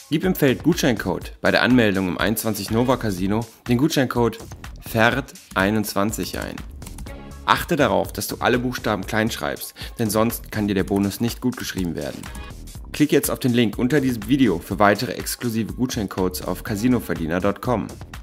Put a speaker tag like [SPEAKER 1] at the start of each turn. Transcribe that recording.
[SPEAKER 1] Gib im Feld Gutscheincode bei der Anmeldung im 21 Nova Casino den Gutscheincode FERD21 ein. Achte darauf, dass du alle Buchstaben klein schreibst, denn sonst kann dir der Bonus nicht gut geschrieben werden. Klick jetzt auf den Link unter diesem Video für weitere exklusive Gutscheincodes auf casinoverdiener.com.